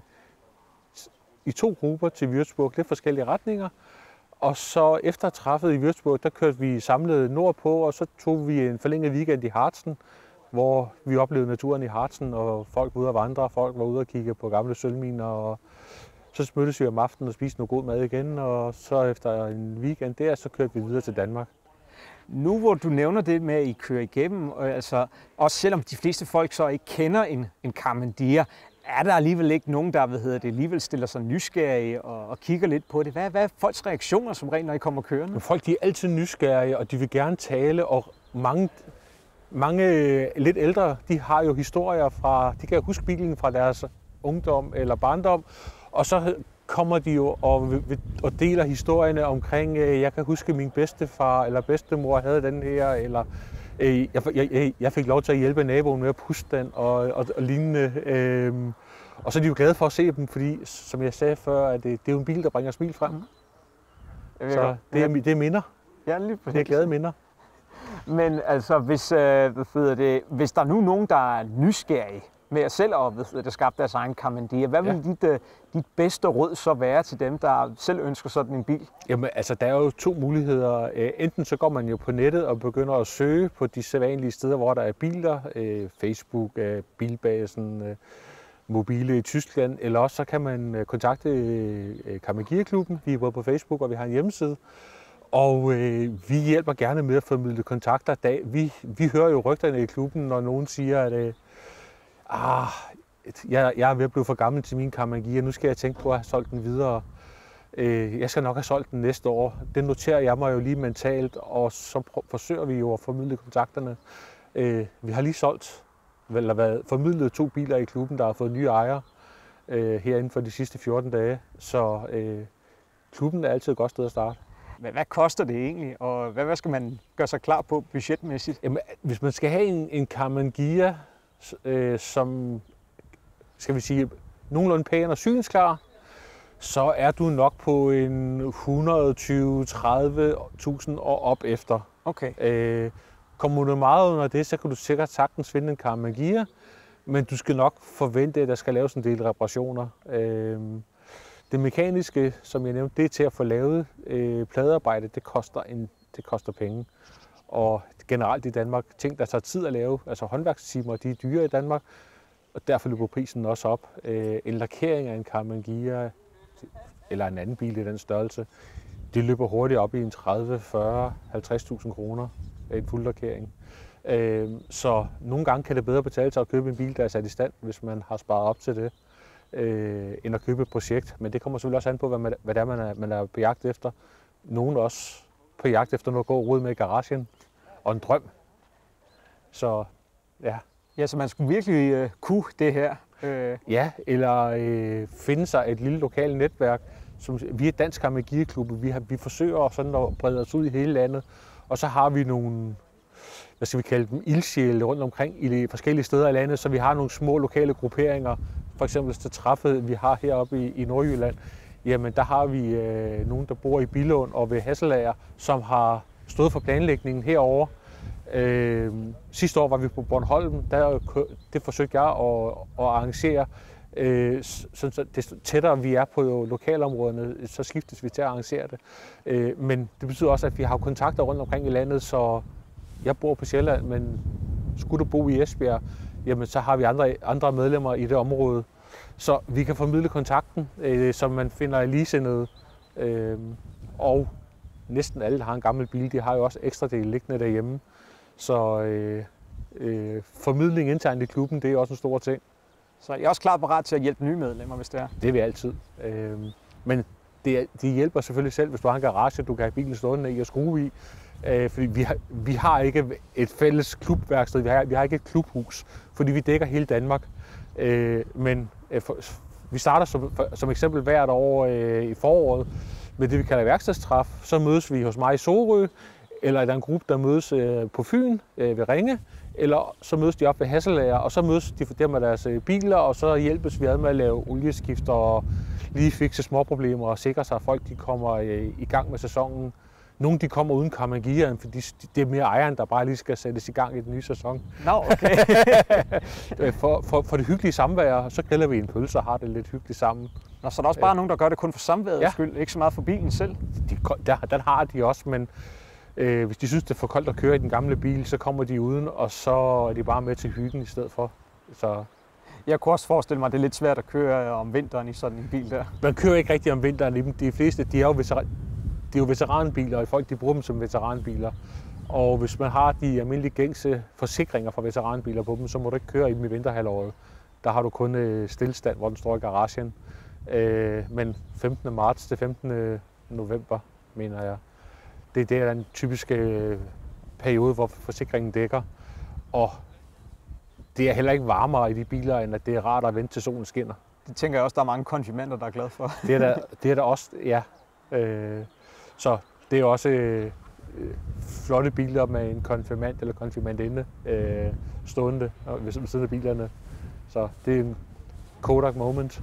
i to grupper til Würzburg, lidt forskellige retninger. Og så efter træffet i Würzburg, der kørte vi samlet nordpå, og så tog vi en forlænget weekend i Harzen, hvor vi oplevede naturen i Harzen, og folk var ude at vandre, folk var ude at kigge på gamle sølvminer, og så mødtes vi om aftenen og spiste noget god mad igen, og så efter en weekend der, så kørte vi videre til Danmark. Nu hvor du nævner det med, at I kører igennem, altså også selvom de fleste folk så ikke kender en, en Kammergear, er der alligevel ikke nogen, der hvad hedder det, alligevel stiller sig nysgerrige og, og kigger lidt på det? Hvad, hvad er folks reaktioner som regel, når I kommer kørende? Men folk de er altid nysgerrige, og de vil gerne tale, og mange, mange lidt ældre, de har jo historier fra, de kan huske bilen fra deres ungdom eller barndom, og så kommer de jo og, og deler historierne omkring, jeg kan huske min bedstefar eller bedstemor havde den her, eller jeg, jeg, jeg fik lov til at hjælpe naboen med at puste den og, og, og lignende. Øhm, og så er de jo glade for at se dem, fordi som jeg sagde før, at det, det er jo en bil, der bringer smil frem. Mm. Så det er, det er minder. Ja, lige det er glade minder. Men altså, hvis, øh, hvad hedder det, hvis der er nu nogen, der er nysgerrige med at selv at hvad hedder det, skabe deres egen Kammergear, hvad vil ja. dit, uh, dit bedste råd så være til dem, der selv ønsker sådan en bil? Jamen, altså, der er jo to muligheder. Enten så går man jo på nettet og begynder at søge på de sædvanlige steder, hvor der er biler. Facebook, Bilbasen, mobile i Tyskland. Eller også så kan man kontakte Kammergear-klubben. Vi er både på Facebook, og vi har en hjemmeside. Og øh, vi hjælper gerne med at formidle kontakter. Da, vi, vi hører jo rygterne i klubben, når nogen siger, at øh, ah, jeg, jeg er ved at blive for gammel til min Karmann-Gia, nu skal jeg tænke på at have solgt den videre. Øh, jeg skal nok have solgt den næste år. Det noterer jeg mig jo lige mentalt, og så forsøger vi jo at formidle kontakterne. Øh, vi har lige solgt, eller været formidlet to biler i klubben, der har fået nye ejere øh, her inden for de sidste fjorten dage. Så øh, klubben er altid et godt sted at starte. Hvad, hvad koster det egentlig, og hvad, hvad skal man gøre sig klar på budgetmæssigt? Jamen, hvis man skal have en, en Karmann-Gia, øh, som skal vi sige, nogenlunde pæn og synsklar, så er du nok på en et hundrede og tyve til tredive tusind og op efter. Okay. Øh, kommer du meget under det, så kan du sikkert sagtens finde en Karmann-Gia, men du skal nok forvente, at der skal laves en del reparationer. Øh, det mekaniske, som jeg nævnte, det er til at få lavet øh, pladearbejde, det koster, en, det koster penge. Og generelt i Danmark, ting der tager tid at lave, altså håndværkstimer, de er dyre i Danmark, og derfor løber prisen også op. Øh, en lakering af en Karmann-Gia, eller en anden bil i den størrelse, det løber hurtigt op i en tredive, fyrre, halvtreds tusind kroner af en fuld lakering. Øh, så nogle gange kan det bedre betale sig at købe en bil, der er sat i stand, hvis man har sparet op til det, øh, end at købe et projekt. Men det kommer selvfølgelig også an på, hvad, man, hvad det er, man er, man er på jagt efter. Nogle også på jagt efter noget at gå og rode med i garagen, og en drøm. Så ja. Ja, så man skulle virkelig øh, kunne det her. Øh. Ja, eller øh, finde sig et lille lokalt netværk. Som, vi er Dansk Karmann-Gia-klub, vi, har, vi forsøger sådan at brede os ud i hele landet. Og så har vi nogle, hvad skal vi kalde dem, ildsjæle rundt omkring i de forskellige steder i landet. Så vi har nogle små lokale grupperinger. For eksempel til træffet, vi har heroppe i, i Nordjylland. Jamen der har vi øh, nogen, der bor i Billund og ved Hasselager, som har stået for planlægningen herover. Øh, sidste år var vi på Bornholm, der det forsøgte jeg at, at arrangere. Øh, så, så det tættere vi er på lokalområderne, så skiftes vi til at arrangere det. Øh, men det betyder også, at vi har kontakter rundt omkring i landet, så jeg bor på Sjælland, men skulle du bo i Esbjerg, jamen så har vi andre, andre medlemmer i det område. Så vi kan formidle kontakten, øh, som man finder i ligesindede. Øh, og næsten alle, der har en gammel bil, de har jo også ekstra del liggende derhjemme. Så øh, øh, formidling internt i klubben, det er også en stor ting. Så jeg er også klar parat til at hjælpe nye medlemmer, hvis det er? Det er vi altid. Øh, men det, de hjælper selvfølgelig selv, hvis du har en garage, du kan have bilen stående i og skrue i. Øh, fordi vi har, vi har ikke et fælles klubværksted, vi har, vi har ikke et klubhus, fordi vi dækker hele Danmark. Øh, men øh, for, vi starter som, for, som eksempel hvert år øh, i foråret med det, vi kalder værkstedstræf. Så mødes vi hos mig i Sorø, eller er der en gruppe, der mødes øh, på Fyn øh, ved Ringe, eller så mødes de op ved Hasselager, og så mødes de for dem med deres øh, biler, og så hjælpes vi ad med at lave olieskifter og lige fikse småproblemer og sikre sig, at folk de kommer øh, i gang med sæsonen. Nogle de kommer uden Karmann-Giaen, fordi det er mere ejeren, der bare lige skal sættes i gang i den nye sæson. Nå, no, okay. for, for, for det hyggelige samvær, så griller vi en pølse og har det lidt hyggeligt sammen. Nå, så er der også bare øh, nogen, der gør det kun for samværets ja. skyld, ikke så meget for bilen selv? De, der, den har de også, men øh, hvis de synes, det er for koldt at køre i den gamle bil, så kommer de uden, og så er de bare med til hyggen i stedet for. Så jeg kunne også forestille mig, at det er lidt svært at køre om vinteren i sådan en bil der. Man kører ikke rigtig om vinteren. De fleste de er jo, veteran, de er jo veteranbiler, og folk de bruger dem som veteranbiler. Og hvis man har de almindelige gængse forsikringer for veteranbiler på dem, så må du ikke køre i dem i vinterhalvåret. Der har du kun øh, stillestand, hvor den står i garagen. Øh, men femtende marts til femtende november, mener jeg, det er det, der er den typiske øh, periode, hvor forsikringen dækker. Og det er heller ikke varmere i de biler, end at det er rart at vente til solen skinner. Det tænker jeg også, der er mange konfirmander, der er glade for. Det er der, det er der også, ja. Øh, så det er også øh, flotte biler med en konfirmand eller konfirmandinde øh, stående ved siden af bilerne. Så det er en Kodak moment.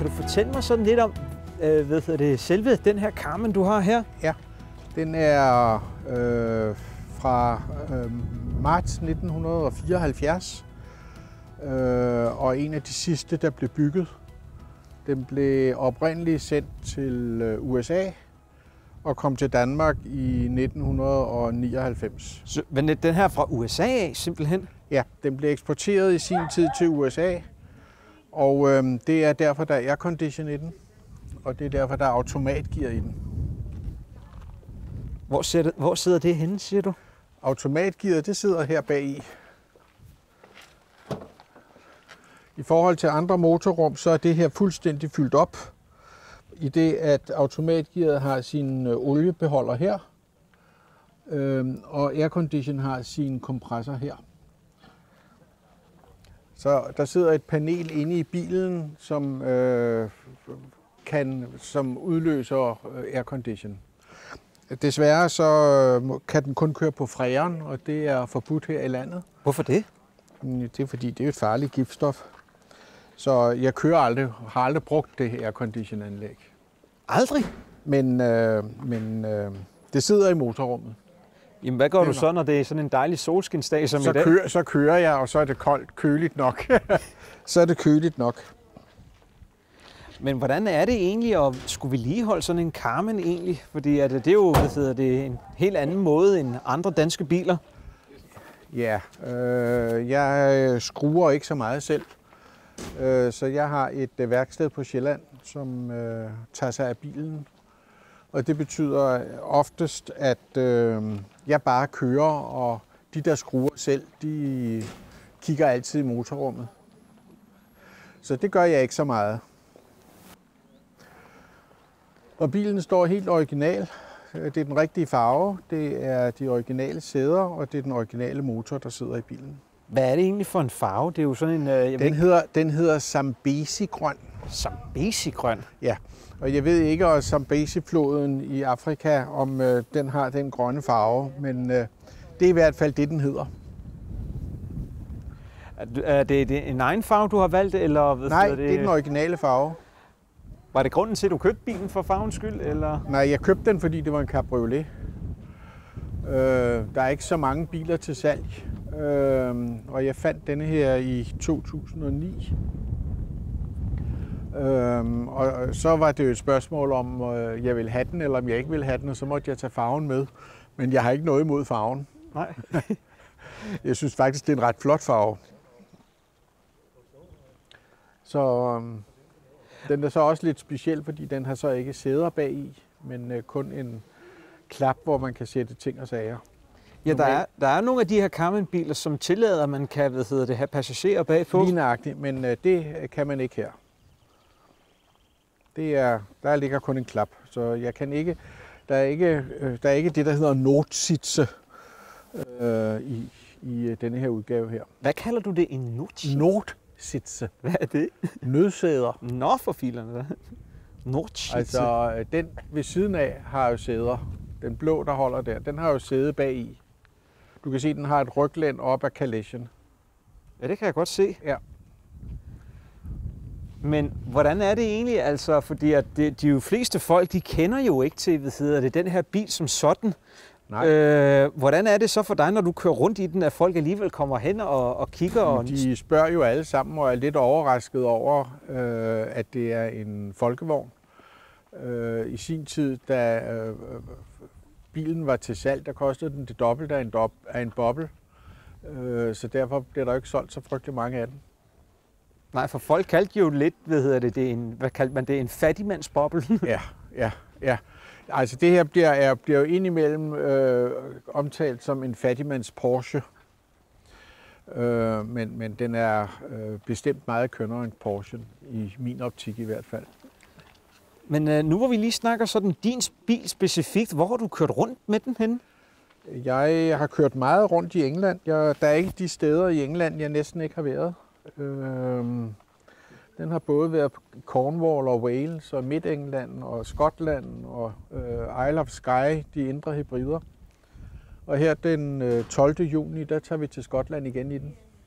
kan du fortælle mig sådan lidt om, øh, hvad hedder det, selve den her Karmann, du har her? Ja, den er øh, fra øh, marts nitten fireoghalvfjerds, øh, og en af de sidste, der blev bygget. Den blev oprindeligt sendt til øh, U S A og kom til Danmark i nitten nioghalvfems. Så, men den her fra U S A af, simpelthen? Ja, den blev eksporteret i sin tid til U S A, og øh, det er derfor, der er aircondition i den, og det er derfor, der er automatgear i den. Hvor, det, hvor sidder det henne, siger du? Automatgearet, det sidder her bagi. I forhold til andre motorrum, så er det her fuldstændig fyldt op, i det at automatgearet har sin oliebeholder her, øh, og aircondition har sin kompressor her. Så der sidder et panel inde i bilen, som, øh, kan, som udløser aircondition. Desværre så kan den kun køre på freon, og det er forbudt her i landet. Hvorfor det? Det er fordi, det er et farligt giftstof. Så jeg kører aldrig, har aldrig brugt det her aircondition-anlæg. Aldrig? Men, øh, men øh, det sidder i motorrummet. Jamen, hvad gør du så, når det er sådan en dejlig solskinsdag som så i dag? Kører, så kører jeg, og så er det koldt, køligt nok. så er det køligt nok. Men hvordan er det egentlig at skulle vedligeholde sådan en Karmann egentlig? Fordi at det er jo hvad hedder det, en helt anden måde end andre danske biler. Ja, øh, jeg skruer ikke så meget selv. Øh, så jeg har et øh, værksted på Sjælland, som øh, tager sig af bilen. Og det betyder oftest, at øh, jeg bare kører, og de der skruer selv, de kigger altid i motorrummet. Så det gør jeg ikke så meget. Og bilen står helt original. Det er den rigtige farve, det er de originale sæder, og det er den originale motor, der sidder i bilen. Hvad er det egentlig for en farve? Det er jo sådan en... Jeg den, hedder, den hedder Zambezi-grøn. Zambezi-grøn? Ja, og jeg ved ikke, om Zambezi-floden i Afrika, om øh, den har den grønne farve, men øh, det er i hvert fald det, den hedder. Er det en egen farve, du har valgt, eller hvad Nej, det? det er den originale farve. Var det grunden til, at du købte bilen for farvens skyld, eller? Nej, jeg købte den, fordi det var en cabriolet. Øh, der er ikke så mange biler til salg, øh, og jeg fandt denne her i to tusind og ni. Øh, og så var det jo et spørgsmål om, øh, jeg ville have den, eller om jeg ikke ville have den, og så måtte jeg tage farven med. Men jeg har ikke noget imod farven. Nej. Jeg synes faktisk, det er en ret flot farve. Så øh, den er så også lidt speciel, fordi den har så ikke sæder bag i, men øh, kun en klap, hvor man kan sætte ting og sager. Ja, der er, der er nogle af de her Karmann-biler, som tillader, at man kan hvad hedder det, have passagerer bagpå. Lige nøjagtigt, men øh, det kan man ikke her. Det er, der ligger kun en klap, så jeg kan ikke, der er ikke, øh, der er ikke det, der hedder Notsitze øh, i, i denne her udgave her. Hvad kalder du det? En Notsitze? Notsitze. Hvad er det? Nødsæder. Nå, for filerne da. Notsitze. Altså, den ved siden af har jo sæder. Den blå, der holder der, den har jo sæde bag i. Du kan se, den har et ryglæn op af kalechen. Ja, det kan jeg godt se. Ja. Men hvordan er det egentlig, altså, fordi at det, de jo fleste folk, de kender jo ikke til, hvad hedder det, den her bil som sådan. Nej. Øh, hvordan er det så for dig, når du kører rundt i den, at folk alligevel kommer hen og, og kigger? Og... De spørger jo alle sammen, og er lidt overrasket over, øh, at det er en folkevogn. Øh, I sin tid, da øh, bilen var til salg, der kostede den det dobbelte af en, dob af en boble. Øh, så derfor bliver der ikke solgt så frygtelig mange af dem. Nej, for folk kaldte jo lidt, hvad hedder det, det er en, hvad kaldte man det, en fattigmandsboble? ja, ja, ja. Altså det her bliver, er, bliver jo indimellem øh, omtalt som en fattigmands Porsche. Øh, men, men den er øh, bestemt meget kønnere end Porsche, i min optik i hvert fald. Men øh, nu hvor vi lige snakker sådan din bil specifikt, hvor har du kørt rundt med den henne? Jeg har kørt meget rundt i England. Jeg, der er ikke de steder i England, jeg næsten ikke har været. Øh, den har både været på Cornwall og Wales og Midt-England og Skotland og øh, Isle of Skye, de indre hybrider. Og her den øh, tolvte juni, der tager vi til Skotland igen i den.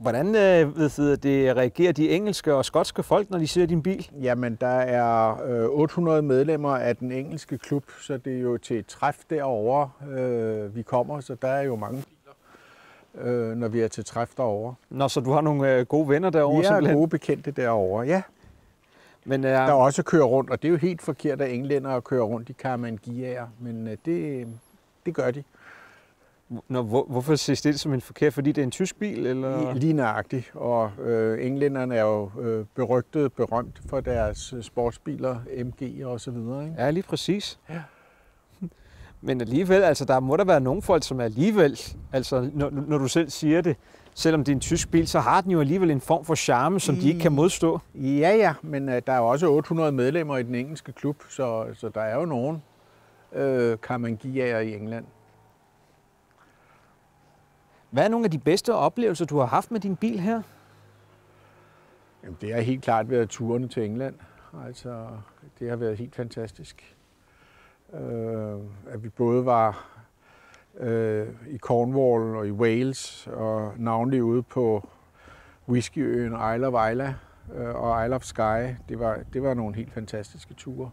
Hvordan øh, ved det, reagerer de engelske og skotske folk, når de ser din bil? Jamen, der er øh, otte hundrede medlemmer af den engelske klub, så det er jo til et træf derovre, øh, vi kommer, så der er jo mange biler, øh, når vi er til træf derovre. Nå, så du har nogle øh, gode venner derovre? Vi er simpelthen. gode bekendte derovre, ja. Men, øh, der også kører rundt, og det er jo helt forkert af englænder at køre rundt i Karmann Giaer, men øh, det, det gør de. Nå, hvor, hvorfor ses det som en forkert? Fordi det er en tysk bil? Eller? Lige nøjagtigt, og øh, englænderne er jo øh, berygtet, berømt for deres sportsbiler, M G og så videre. Ikke? Ja, lige præcis. Ja. Men alligevel, altså der må der være nogle folk, som alligevel, altså når, når du selv siger det, selvom det er en tysk bil, så har den jo alligevel en form for charme, som de ikke kan modstå. Ja, ja, men øh, der er jo også otte hundrede medlemmer i den engelske klub, så, så der er jo nogen øh, Karmann Giaer i England. Hvad er nogle af de bedste oplevelser, du har haft med din bil her? Jamen, det har helt klart været turene til England. Altså, det har været helt fantastisk. Øh, at vi både var øh, i Cornwall og i Wales, og navnlig ude på Whiskyøen Isle of Islay øh, og Isle of Skye. Det var, det var nogle helt fantastiske ture.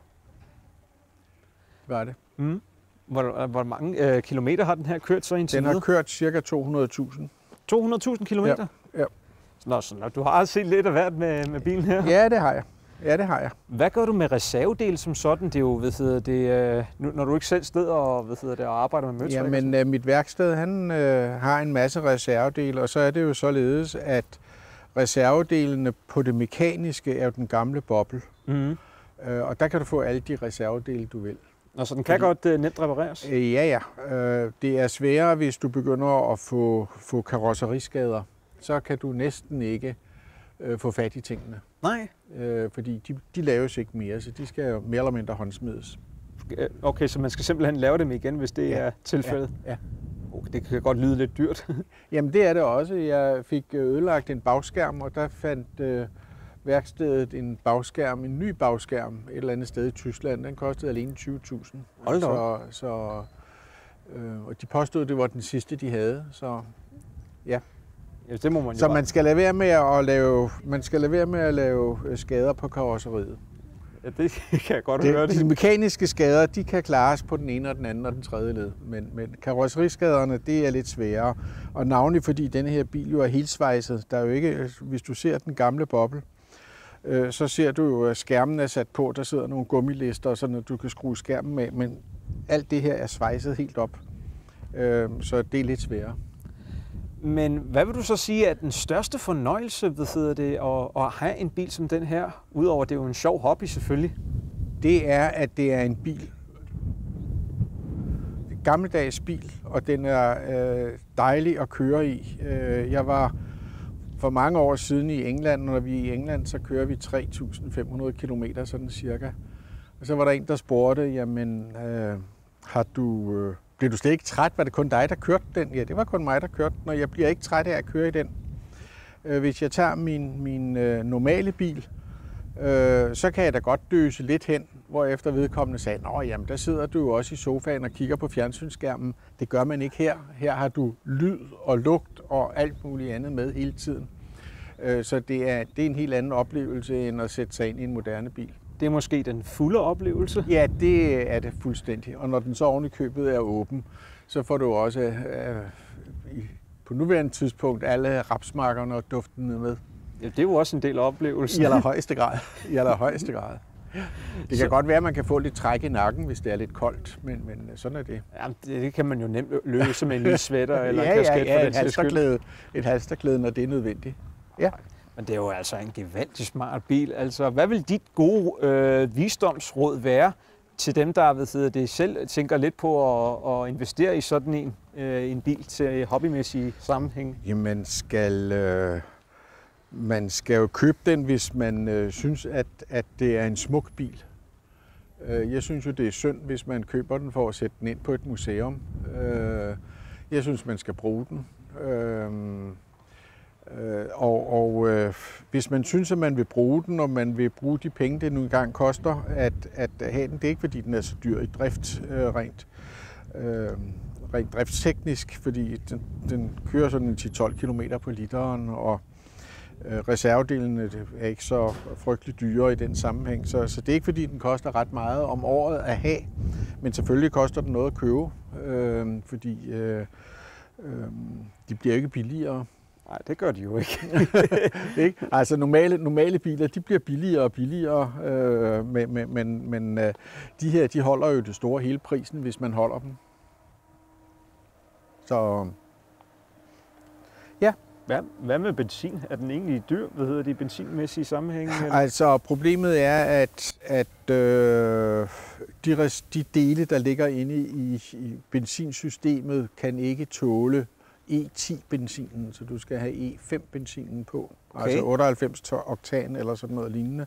Var det. Mm. Hvor, hvor mange øh, kilometer har den her kørt så indtil Den har kørt cirka to hundrede tusind. to hundrede tusind kilometer? Ja. Ja. Nå, så du har set lidt af hvert med, med bilen her? Ja, det har jeg. Ja, det har jeg. Hvad gør du med reservedel som sådan? Det er jo, ved det, øh, når du ikke selv steder og, ved det, og arbejder med møtræk? Jamen, øh, mit værksted han, øh, har en masse reservedele, og så er det jo således, at reservedelene på det mekaniske er jo den gamle boble. Mm-hmm. Øh, og der kan du få alle de reservedele, du vil. Og så den kan godt øh, nemt repareres? Øh, ja, ja. Øh, det er sværere, hvis du begynder at få, få karosseriskader. Så kan du næsten ikke øh, få fat i tingene. Nej. Øh, fordi de, de laves ikke mere, så de skal jo mere eller mindre håndsmides. Okay, så man skal simpelthen lave dem igen, hvis det ja. er tilfældet? Ja. Ja. Okay, det kan godt lyde lidt dyrt. Jamen det er det også. Jeg fik ødelagt en bagskærm, og der fandt øh, værkstedet en bagskærm, en ny bagskærm et eller andet sted i Tyskland. Den kostede alene tyve tusind. Hold da op. Så, så, øh, og de påstod, at det var den sidste, de havde. Så ja. Ja, det må man jo så bare. man skal lade være med at lave, man skal lade være med at lave skader på karosseriet. Ja, det kan jeg godt det, høre. De mekaniske skader, de kan klares på den ene og den anden og den tredje led. Men, men karosseriskaderne, det er lidt sværere. Og navnlig fordi denne her bil jo er helsvejset. Der er jo ikke, hvis du ser den gamle boble, øh, så ser du jo, at skærmen er sat på. Der sidder nogle gummilister, sådan at du kan skrue skærmen med. Men alt det her er svejset helt op. Øh, så det er lidt sværere. Men hvad vil du så sige er den største fornøjelse ved det, at, at have en bil som den her? Udover at det er jo en sjov hobby selvfølgelig. Det er, at det er en bil. En gammeldags bil, og den er øh, dejlig at køre i. Øh, jeg var for mange år siden i England, når vi er i England, så kører vi tre tusind fem hundrede kilometer sådan cirka. Og så var der en, der spurgte, jamen, øh, har du... Øh, Bliver du slet ikke træt? Var det kun dig, der kørte den? Ja, det var kun mig, der kørte den, og jeg bliver ikke træt af at køre i den. Hvis jeg tager min, min øh, normale bil, øh, så kan jeg da godt døse lidt hen, hvorefter vedkommende sagde, nå jamen, der sidder du jo også i sofaen og kigger på fjernsynsskærmen. Det gør man ikke her. Her har du lyd og lugt og alt muligt andet med hele tiden. Øh, så det er, det er en helt anden oplevelse, end at sætte sig ind i en moderne bil. Det er måske den fulde oplevelse? Ja, det er det fuldstændig. Og når den så oven i købet er åben, så får du også øh, på nuværende tidspunkt alle rapsmarkerne og duftene med. Ja, det er jo også en del af oplevelsen. I allerhøjeste grad. I allerhøjeste grad. Det kan så godt være, at man kan få lidt træk i nakken, hvis det er lidt koldt, men, men sådan er det. Ja, det, det kan man jo nemt løse med en lille sweater eller ja, en kasket ja, ja, for den et halsterklæde, et halsterklæde, når det er nødvendigt. Ja. Men det er jo altså en gevaldig smart bil. Altså, hvad vil dit gode øh, visdomsråd være til dem, der ved det, selv tænker lidt på at, at investere i sådan en, øh, en bil til hobbymæssige sammenhæng? Jamen, man skal, øh, man skal jo købe den, hvis man øh, synes, at, at det er en smuk bil. Øh, jeg synes jo, det er synd, hvis man køber den for at sætte den ind på et museum. Øh, jeg synes, man skal bruge den. Øh, Øh, og og øh, hvis man synes, at man vil bruge den, og man vil bruge de penge, det nu engang koster at, at have den, det er ikke fordi, den er så dyr i drift øh, rent. Øh, rent driftsteknisk, fordi den, den kører sådan ti til tolv kilometer på literen, og øh, reservedelene er ikke så frygtelig dyre i den sammenhæng. Så, så det er ikke fordi, den koster ret meget om året at have, men selvfølgelig koster den noget at købe, øh, fordi øh, øh, de bliver ikke billigere. Nej, det gør de jo ikke. ikke? Altså normale, normale biler, de bliver billigere og billigere, øh, men, men, men, men øh, de her, de holder jo det store hele prisen, hvis man holder dem. Så ja. Hvad, hvad med benzin? Er den egentlig dyr? Hvad hedder det i benzinmæssige sammenhæng? Eller? Altså problemet er, at, at øh, de, de dele, der ligger inde i, i benzinsystemet, kan ikke tåle E ti benzinen, så du skal have E fem benzinen på, okay. Altså otteoghalvfems oktan eller sådan noget lignende.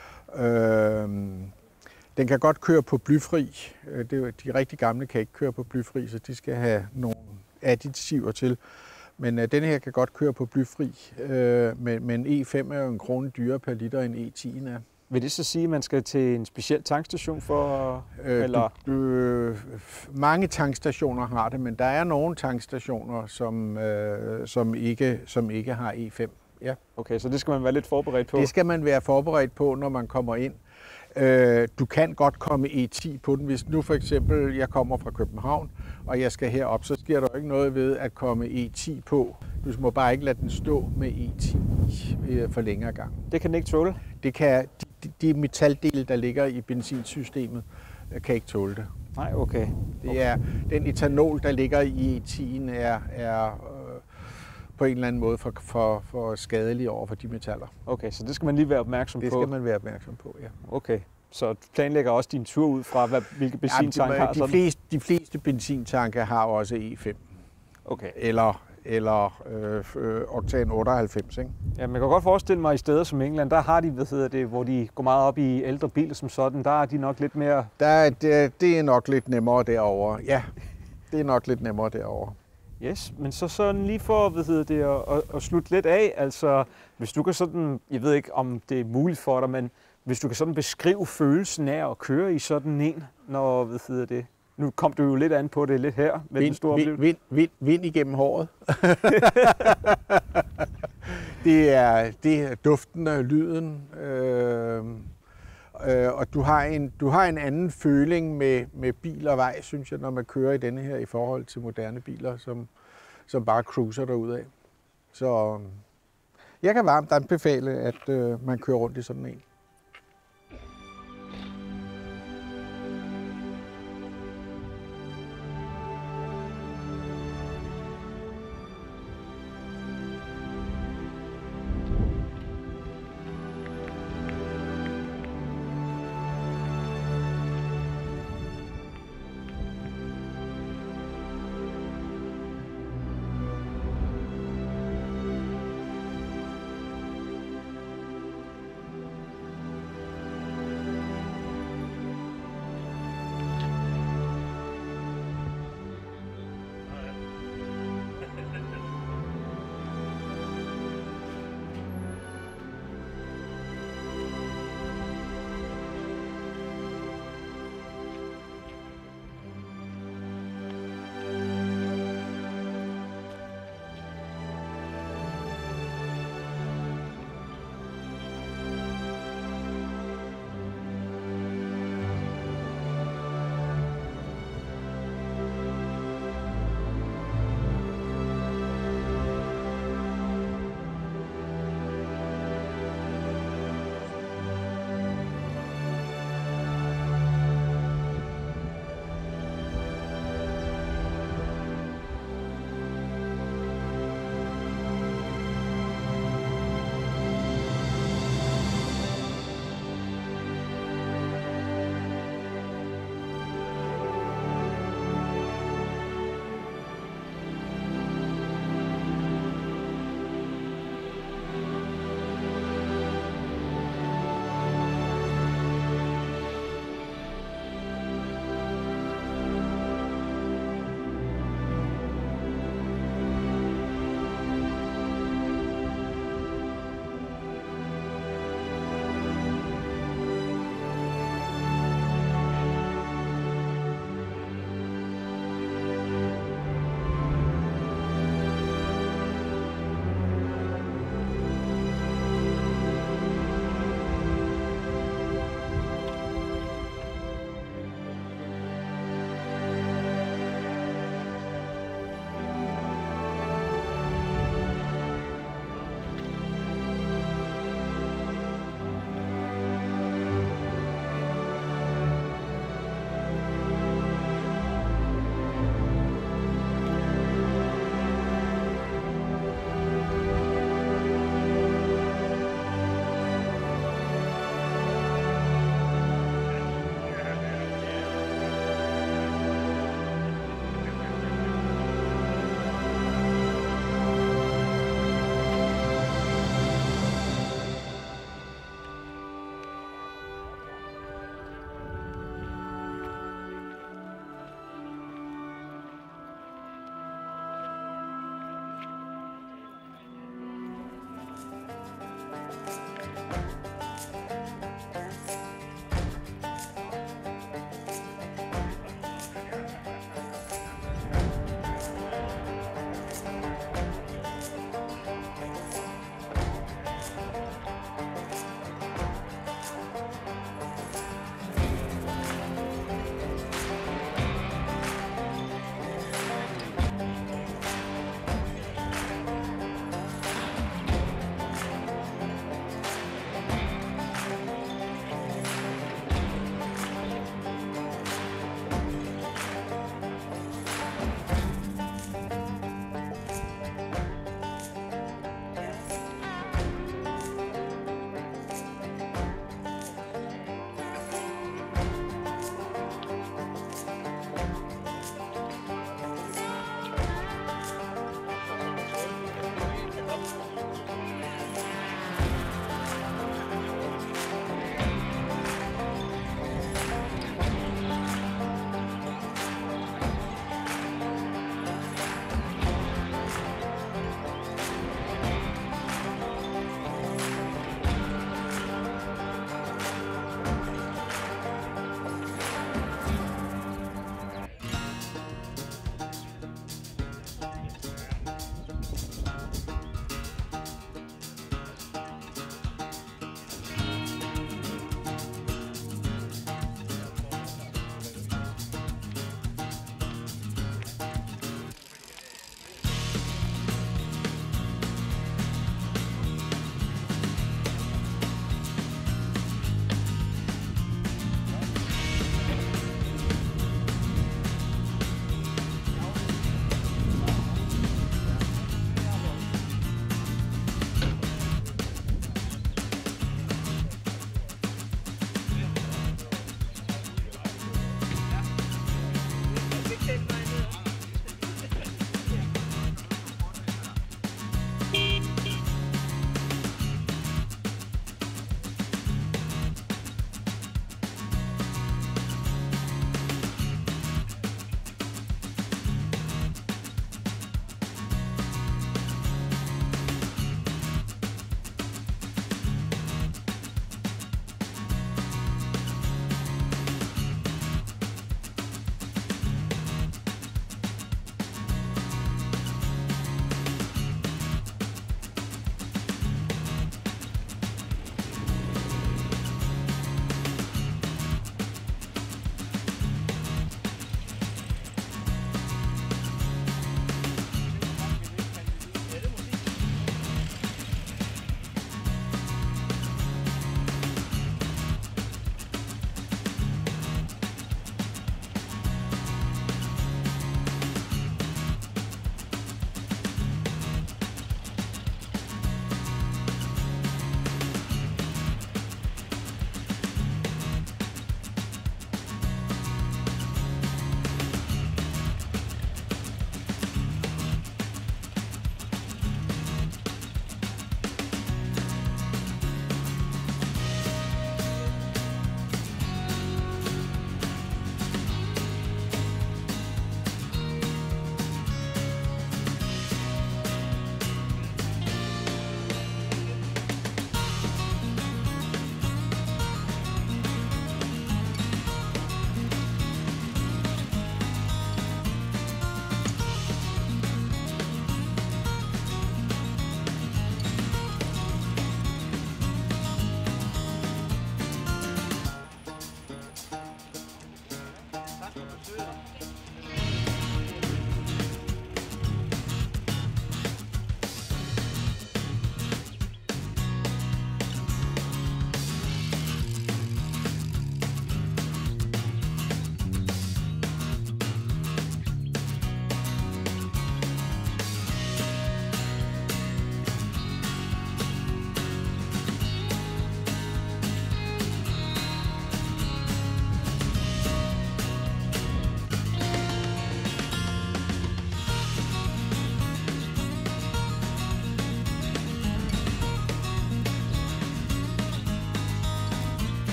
Øh, den kan godt køre på blyfri. Det, de rigtig gamle kan ikke køre på blyfri, så de skal have nogle additiver til. Men øh, den her kan godt køre på blyfri, øh, men, men E fem er jo en krone dyrere per liter end E ti er. Vil det så sige, at man skal til en speciel tankstation for? Øh, eller? Du, øh, mange tankstationer har det, men der er nogle tankstationer, som, øh, som, ikke, som ikke har E fem. Ja. Okay, så det skal man være lidt forberedt på? Det skal man være forberedt på, når man kommer ind. Øh, du kan godt komme E ti på den. Hvis nu for eksempel jeg kommer fra København, og jeg skal herop, så sker der jo ikke noget ved at komme E ti på. Du må bare ikke lade den stå med E ti for længere gang. Det kan den ikke tåle? Det kan, de, de metaldele, der ligger i benzinsystemet, kan ikke tåle det. Nej, okay. okay. Det er, den etanol, der ligger i E ti'en, er, er øh, på en eller anden måde for, for, for skadelig over for de metaller. Okay, så det skal man lige være opmærksom det på? Det skal man være opmærksom på, ja. Okay, så du planlægger også din tur ud fra, hvad, hvilke benzintank ja, har de, sådan? fleste, de fleste benzintanke har også E fem. Okay. Eller, eller øh, oktan otteoghalvfems, ikke? Ja, man kan godt forestille mig, at i steder som England, der har de, hvad hedder det, hvor de går meget op i ældre biler som sådan, der er de nok lidt mere... Der, det, det er nok lidt nemmere derovre, ja. Det er nok lidt nemmere derovre. Yes, men så sådan lige for, hvad hedder det, at, at, at slutte lidt af, altså hvis du kan sådan, jeg ved ikke om det er muligt for dig, men hvis du kan sådan beskrive følelsen af at køre i sådan en, når, hvad hedder det, nu kom du jo lidt an på det lidt her med vind, den store vind, vind, vind, vind igennem håret. det, er, det er duften og lyden, øh, øh, og du har, en, du har en anden føling med, med bil og vej, synes jeg, når man kører i denne her i forhold til moderne biler, som, som bare cruiser derudad. Så jeg kan varmt anbefale, at øh, man kører rundt i sådan en.